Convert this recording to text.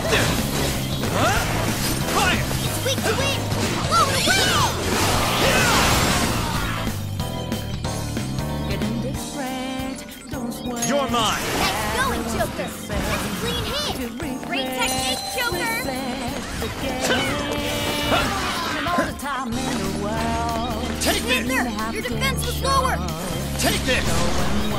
Fire! It's weak to win! Blow it away! You're mine! Nice going, Joker! That's a clean hit! Great technique, Joker! Take this! Your defense was lower! Take this!